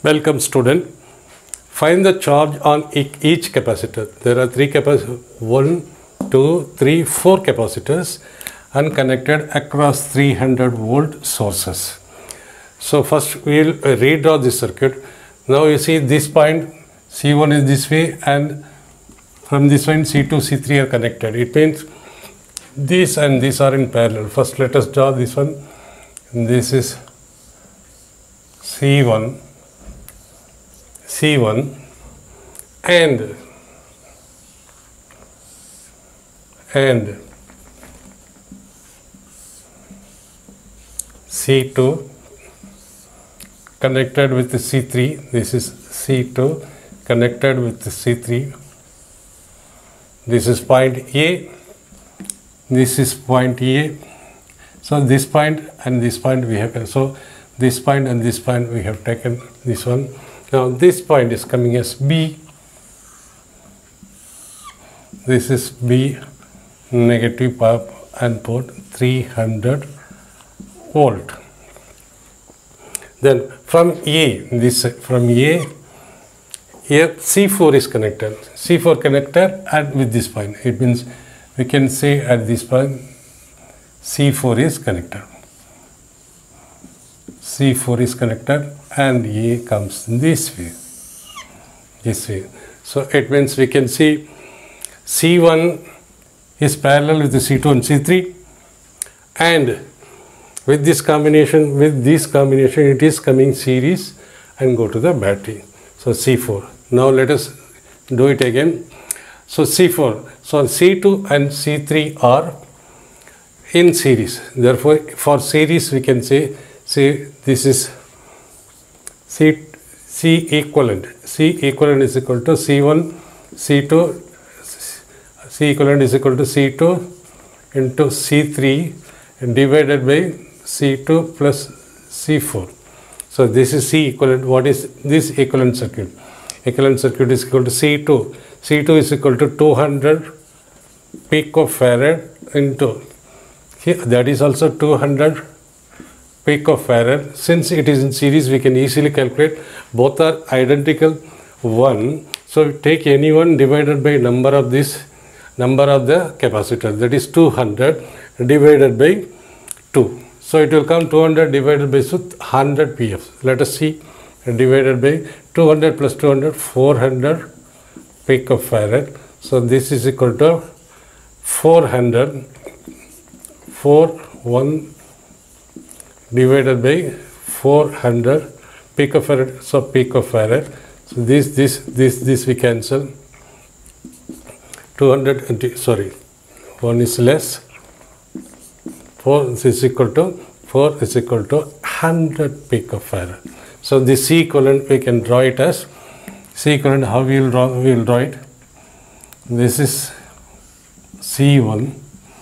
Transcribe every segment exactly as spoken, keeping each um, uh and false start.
Welcome student. Find the charge on each capacitor. There are three capacitors, one, two, three, four capacitors and connected across three hundred volt sources. So first we will redraw this circuit. Now you see this point C one is this way and from this point C two, C three are connected. It means this and this are in parallel. First let us draw this one. This is C one. C one and and C two connected with the C three. This is C two connected with the C three. This is point A. This is point A. So this point and this point we have. So this point and this point we have taken this one. Now this point is coming as B. This is B, negative power and port three hundred volt. Then from A, this from A, here C four is connected. C four connected and with this point. It means we can say at this point C four is connected. C four is connected and A comes this way, this way. So it means we can see C one is parallel with the C two and C three, and with this combination, with this combination it is coming series and go to the battery. So C four. Now let us do it again. So C four, so C two and C three are in series. Therefore for series we can say, say this is C, C equivalent. C equivalent is equal to C one, C two, C equivalent is equal to C two into C three divided by C two plus C four. So this is C equivalent. What is this equivalent circuit? Equivalent circuit is equal to C two. C two is equal to two hundred picofarad into, here, that is also two hundred picofarad. Since it is in series, we can easily calculate. Both are identical one. So take any one divided by number of this number of the capacitor, that is two hundred divided by two. So it will come two hundred divided by one hundred P F. Let us see, divided by two hundred plus two hundred, four hundred picofarad. So this is equal to four hundred, four one divided by four hundred picofarad. So picofarad. So this this this this we cancel. two hundred, sorry, one is less. four is equal to four is equal to one hundred picofarad. So this C equivalent we can draw it as C equivalent. How we will draw? We will draw it. This is C one,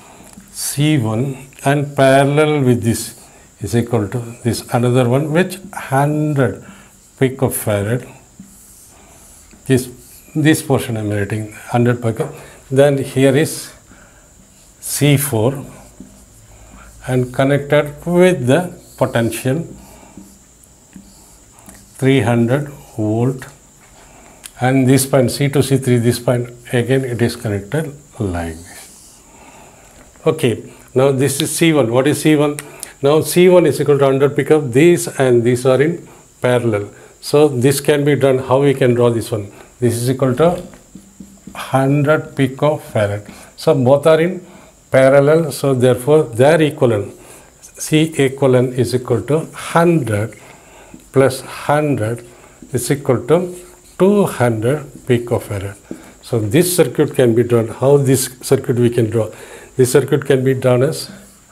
C one, and parallel with this is equal to this another one, which one hundred picofarad. This this portion I am writing one hundred pico. Then here is C four and connected with the potential three hundred volt, and this point C two, C three, this point again it is connected like this. Okay, now this is C one. What is C one? Now C one is equal to one hundred pickup. These and these are in parallel. So this can be done. How we can draw this one? This is equal to one hundred picofarad. So both are in parallel. So therefore their equivalent, C equivalent is equal to one hundred plus one hundred is equal to two hundred picofarad. So this circuit can be drawn. How this circuit we can draw? This circuit can be drawn as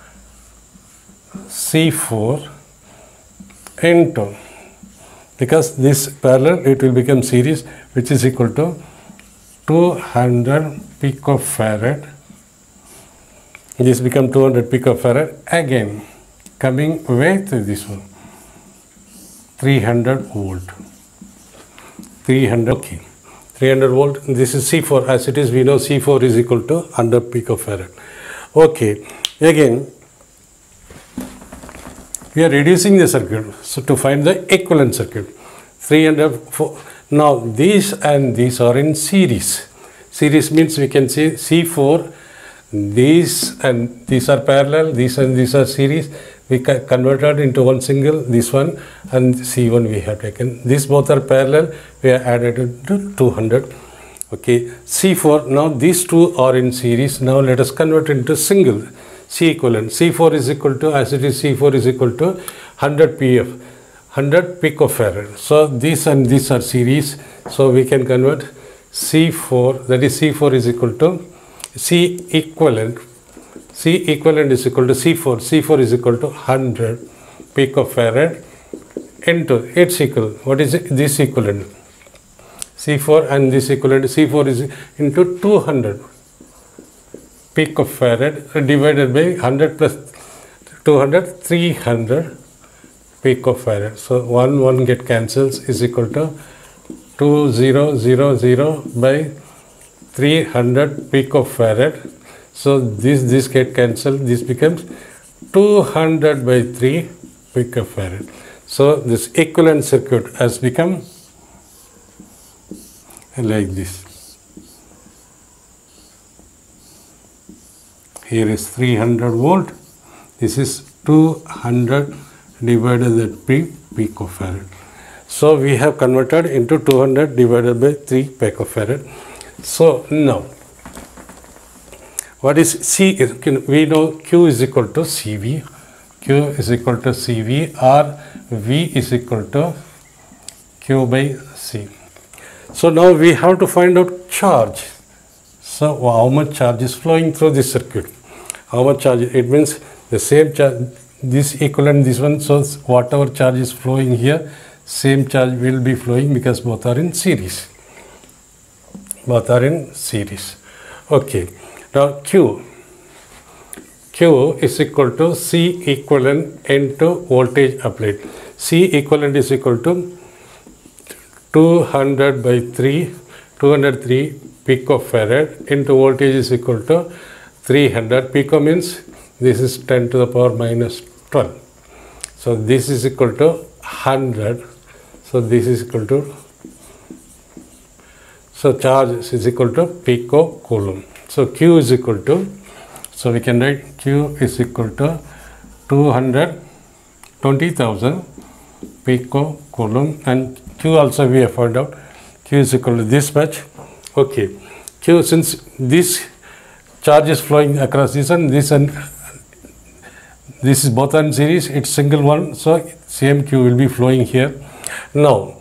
C four into, because this parallel it will become series, which is equal to two hundred picofarad. This become two hundred picofarad again coming with this one three hundred volt. three hundred, okay, three hundred volt. This is C four. As it is, we know C four is equal to one hundred picofarad. Okay, again we are reducing the circuit, so to find the equivalent circuit. three hundred. Now these and these are in series. Series means we can say C four, these and these are parallel, these and these are series. We converted into one single, this one, and C one we have taken. These both are parallel, we have added it to two hundred. Okay, C four, now these two are in series. Now let us convert into single, C equivalent. C four is equal to, as it is C four is equal to one hundred P F, one hundred picofarad. So these and these are series. So we can convert C four, that is C four is equal to C equivalent. C equivalent is equal to C four. C four is equal to one hundred picofarad into its equal. What is it? This equivalent. C four and this equivalent. C four is into two hundred picofarad divided by one hundred plus two hundred, three hundred picofarad. So one one get cancels is equal to two thousand by three hundred picofarad. So this this get cancelled, this becomes two hundred by three picofarad. So this equivalent circuit has become like this. Here is three hundred volt, this is two hundred divided by picofarad. So we have converted into two hundred divided by three picofarad. So now what is C? We know Q is equal to C V. Q is equal to C V, or V is equal to Q by C. So now we have to find out charge. So how much charge is flowing through this circuit? How much charge? It means the same charge, this equivalent, this one. So whatever charge is flowing here, same charge will be flowing because both are in series. Both are in series. Okay. Now Q, Q is equal to C equivalent into voltage applied. C equivalent is equal to two hundred by three, two hundred three picofarad into voltage is equal to three hundred. Pico means this is ten to the power minus twelve. So this is equal to one hundred. So this is equal to, so charge is equal to pico coulomb. So Q is equal to, so we can write Q is equal to two hundred twenty thousand pico coulomb, and Q also we have found out. Q is equal to this much. Okay. Q, since this charge is flowing across this and this and this is both in series, it's single one, so same Q will be flowing here. Now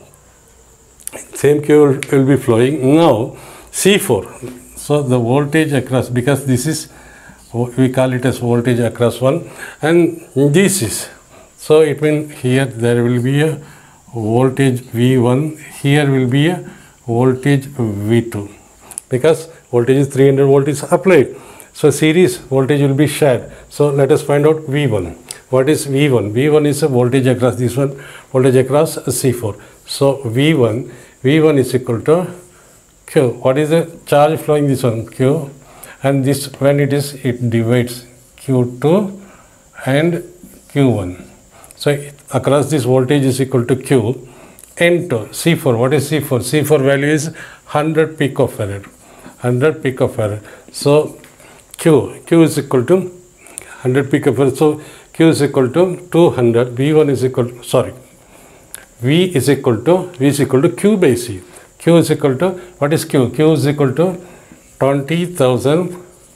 same Q will, will be flowing. Now C four. So the voltage across, because this is, we call it as voltage across one, and this is, so it means here there will be a voltage V one, here will be a voltage V two, because voltage is three hundred volt is applied. So series voltage will be shared. So let us find out V one. What is V one? V one is a voltage across this one, voltage across C four. So V one, V one is equal to Q. What is the charge flowing this one? Q. And this, when it is, it divides Q two and Q one. So across this voltage is equal to Q into C four. What is C four? C four value is one hundred picofarad. one hundred picofarad. So Q, Q is equal to one hundred picofarad. So Q is equal to two hundred. V one is equal to, sorry, V is equal to, V is equal to Q by C. Q is equal to, what is Q? Q is equal to twenty thousand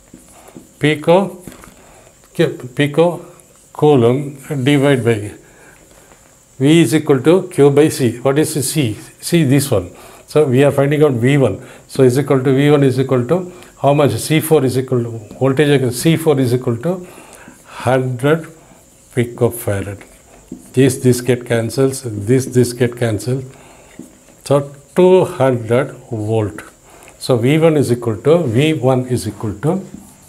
pico, pico coulomb divided by V is equal to Q by C. What is C? C, this one. So we are finding out V one. So is equal to, V one is equal to how much? C four is equal to, voltage C four is equal to one hundred picofarad. This, this get cancels, this, this get cancelled. So two hundred volt. So V one is equal to, V one is equal to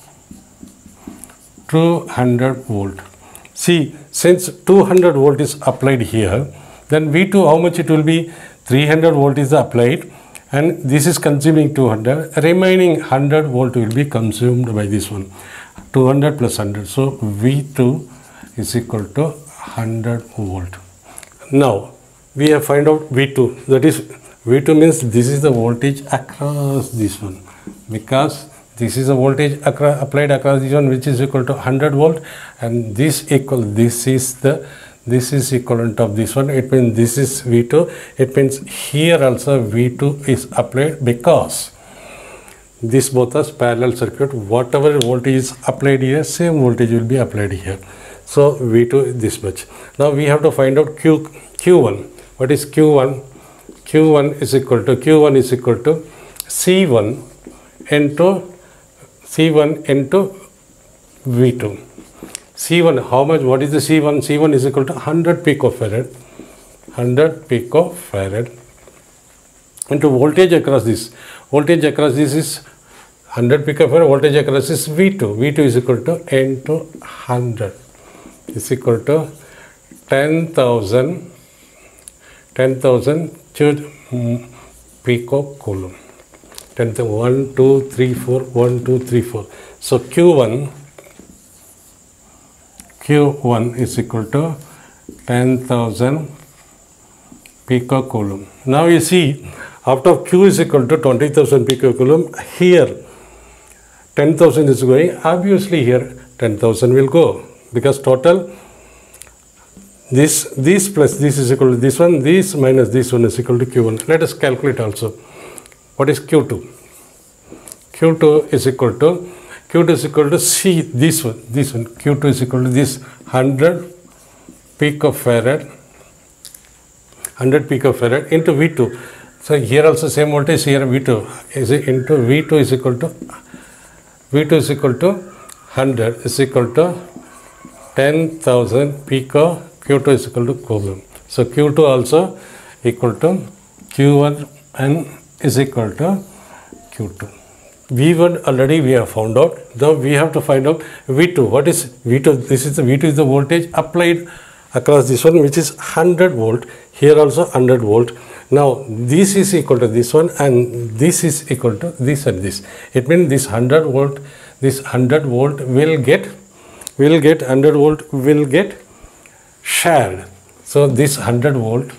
two hundred volt. See, since two hundred volt is applied here, then V two, how much it will be? three hundred volt is applied, and this is consuming two hundred. Remaining one hundred volt will be consumed by this one. two hundred plus one hundred. So V two is equal to one hundred volt. Now, we have find out V two. That is, V two means this is the voltage across this one, because this is the voltage across, applied across this one, which is equal to one hundred volt, and this equal, this is the, this is equivalent of this one. It means this is V two. It means here also V two is applied, because this both are parallel circuit. Whatever voltage is applied here, same voltage will be applied here. So V two is this much. Now we have to find out Q, Q1. What is Q one? Q one is equal to, Q one is equal to C one into C one into V two. C one, how much? What is the C one? C one is equal to one hundred picofarad. one hundred picofarad into voltage across this. Voltage across this is one hundred picofarad. Voltage across this is V two. V two is equal to N to one hundred. Is equal to ten thousand. ten thousand picocoulomb. ten, one, two, three, four, one, two, three, four. So Q one, Q one is equal to ten thousand picocoulomb. Now you see, out of Q is equal to twenty thousand picocoulomb, here ten thousand is going, obviously here ten thousand will go, because total this, this plus this is equal to this one, this minus this one is equal to Q one. Let us calculate also. What is Q two? Q two is equal to, Q two is equal to C, this one, this one. Q two is equal to this one hundred picofarad, one hundred picofarad into V two. So here also same voltage, here V two is into V two is equal to, V two is equal to one hundred is equal to ten thousand pico, Q two is equal to coulomb. So Q two also equal to Q one and is equal to Q two. V one already we have found out. Now we have to find out V two. What is V two? This is the V two is the voltage applied across this one, which is one hundred volt. Here also one hundred volt. Now this is equal to this one, and this is equal to this and this. It means this one hundred volt, this one hundred volt will get, will get one hundred volt will get shared. So this one hundred volt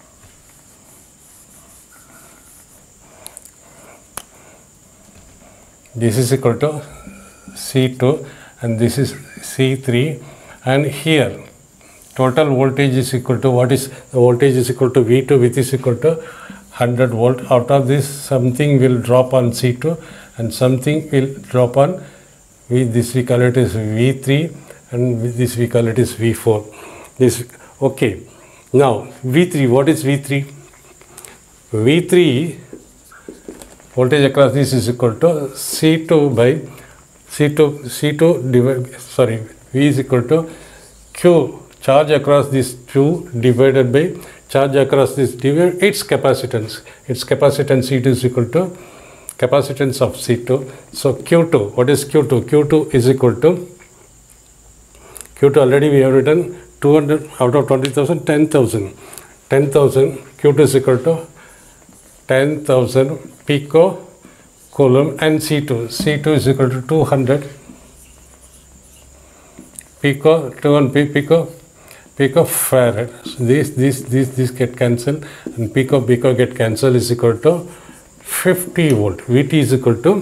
this is equal to C two and this is C three, and here total voltage is equal to, what is the voltage is equal to V two, which is equal to one hundred volt. Out of this something will drop on C two and something will drop on V, this we call it as V three, and this we call it as V four. This, okay. Now V three, what is V three? V three voltage across this is equal to C two by C two, C two divide, sorry, V is equal to Q, charge across this Q divided by charge across this divided its capacitance. Its capacitance C two is equal to capacitance of C two. So Q two, what is Q two? Q two is equal to, Q two already we have written two hundred out of twenty thousand, ten thousand. ten thousand, Q two is equal to ten thousand pico coulomb, and C two. C two is equal to two hundred pico, two hundred pico, pico farad. So this, this, this, this get cancelled, and pico, pico get cancelled is equal to fifty volt. V T is equal to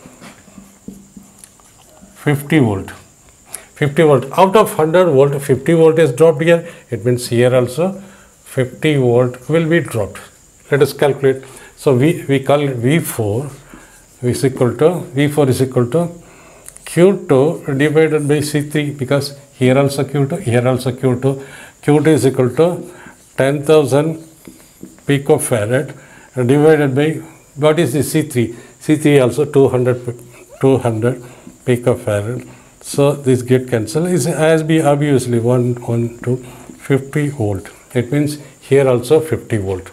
fifty volt. fifty volt. Out of one hundred volt, fifty volt is dropped here. It means here also fifty volt will be dropped. Let us calculate. So we, we call it V four is equal to, V four is equal to Q two divided by C three, because here also Q two, here also Q two. Q two is equal to ten thousand picofarad divided by, what is the C three? C three also two hundred, two hundred picofarad. So this get cancelled. Is as be obviously one, one to fifty volt. It means here also fifty volt.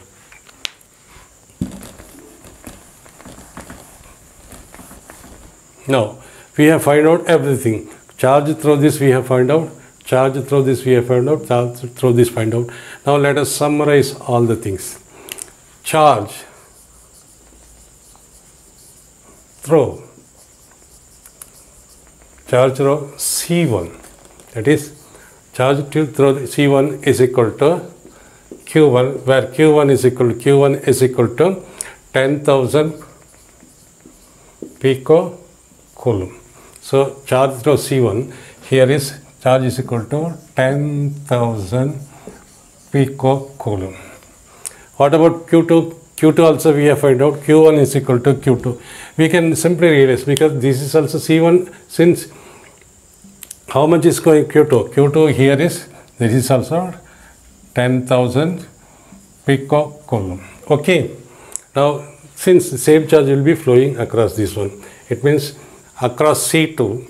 Now we have find out everything. Charge through this we have find out. Charge through this we have found out. Charge through this find out. Now let us summarize all the things. Charge through, charge through C one, that is charge through C one is equal to Q one, where Q one is equal to Q one is equal to ten thousand picocoulomb. So charge through C one here is charge is equal to ten thousand picocoulomb. What about Q two? Q two also we have find out Q one is equal to Q two. We can simply realize because this is also C one, since how much is going Q two? Q two here is, this is also ten thousand picocoulomb. Okay. Now since the same charge will be flowing across this one, it means across C two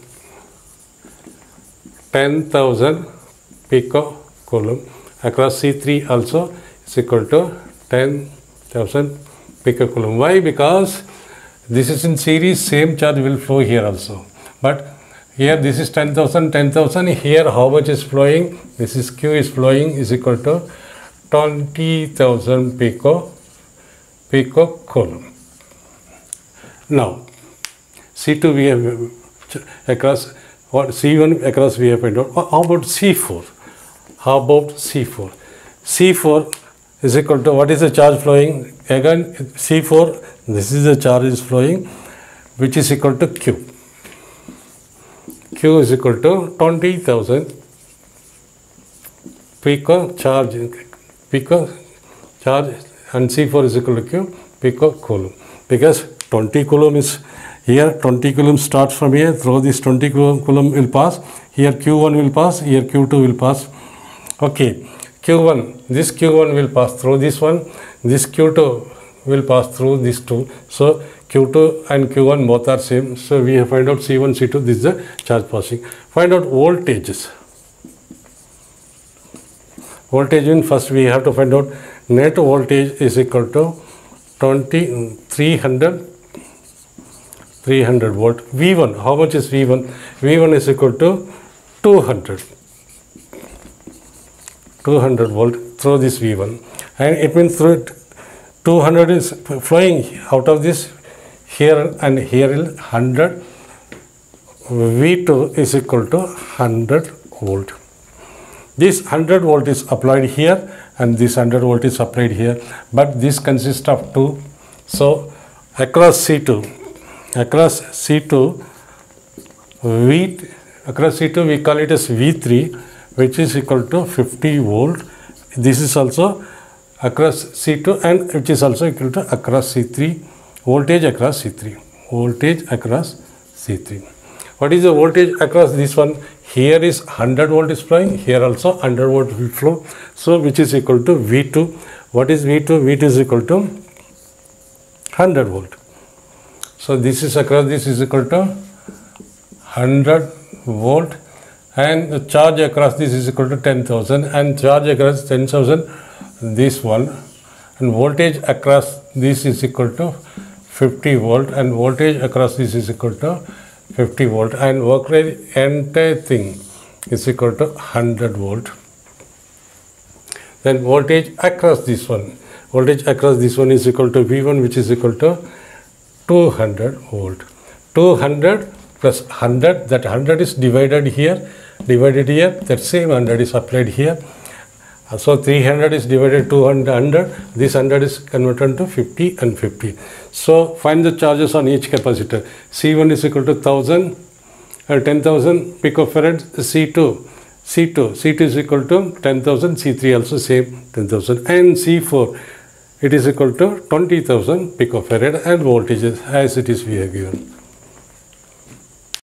ten thousand picocoulomb, across C three also is equal to ten thousand picocoulomb. Why? Because this is in series, same charge will flow here also. But here this is ten thousand, ten thousand, here how much is flowing? This is Q is flowing is equal to twenty thousand pico, picocoulomb. Now, C two we have across, what C one across we have found out. How about C four? How about C four? C four is equal to, what is the charge flowing? Again, C four, this is the charge is flowing, which is equal to Q. Q is equal to twenty thousand pico charge, pico charge, and C four is equal to Q, picocoulomb. Because twenty coulomb is here, twenty coulomb starts from here, through this twenty coulomb will pass, here Q one will pass, here Q two will pass. Okay, Q one, this Q one will pass through this one, this Q two will pass through this two. So Q two and Q one both are same. So we have find out C one, C two, this is the charge passing. Find out voltages. Voltage in, first we have to find out net voltage is equal to twenty, three hundred, three hundred volt. V one, how much is V one? V one is equal to two hundred. two hundred volt through this V one, and it means through it two hundred is flowing out of this here, and here is one hundred. V two is equal to one hundred volt. This one hundred volt is applied here and this one hundred volt is applied here, but this consists of two. So across C two, across C two, V across C two we call it as V three, which is equal to fifty volt. This is also across C two, and which is also equal to across C three, voltage across C three, voltage across C three. What is the voltage across this one? Here is one hundred volt is flowing, here also one hundred volt will flow. So which is equal to V two. What is V two? V two is equal to one hundred volt. So this is across, this is equal to one hundred volt, and the charge across this is equal to ten thousand, and charge across ten thousand this one, and voltage across this is equal to fifty volt, and voltage across this is equal to fifty volt, and work rate entire thing is equal to one hundred volt. Then voltage across this one, voltage across this one is equal to V one, which is equal to two hundred volt. two hundred plus one hundred, that one hundred is divided here, divided here, that same one hundred is applied here. So three hundred is divided two hundred, this one hundred is converted to fifty and fifty. So find the charges on each capacitor. C one is equal to one thousand, uh, ten thousand picofarads, C two, C two, C two is equal to ten thousand, C three also same ten thousand, and C four, it is equal to twenty thousand picofarad, and voltages as it is we have given.